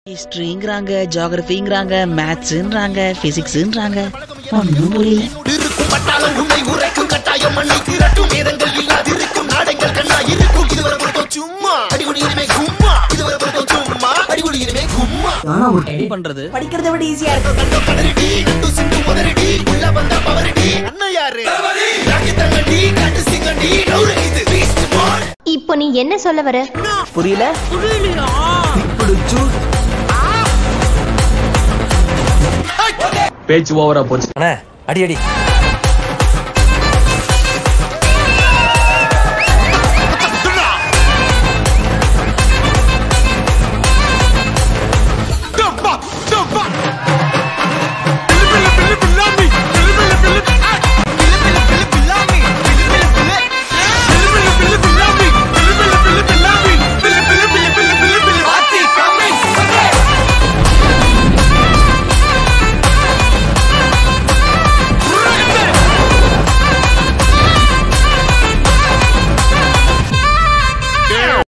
ஹிஸ்டரிங்கறாங்க, ஜியோகிராஃபிங்கறாங்க, மேத்ஸ்ங்கறாங்க, பிசிக்ஸ்ங்கறாங்க. ஒண்ணும் புரியல. இருக்கும் பட்டாளம் உன்னை உரைக்கும் கட்டாயம் மண்ணை திரட்டும் வேதங்கள் இல்லாதிருக்கும் நாடங்கள் கண்ணா இருக்கும் இதுவரை பொறுத்தோம் சும்மா அடிகுடி இனிமே கும்மா இதுவரை பொறுத்தோம் சும்மா அடிகுடி இனிமே கும்மா. ஆனா ஒரு டைப் பண்றது படிக்கிறத விட ஈஸியா இருக்கு. கண்டோ கடறடி நட்டு சிந்து உதறடி உள்ள வந்த பவரடி அண்ணா யாரு ராக்கி தங்கடி காட்டு சிங்கடி நௌர இது பீஸ்ட் பால். இப்போ நீ என்ன சொல்ல வர? புரியல? புரியலையா? இப்படி பேச்சு ஓவரா போச்சு. அடி அடி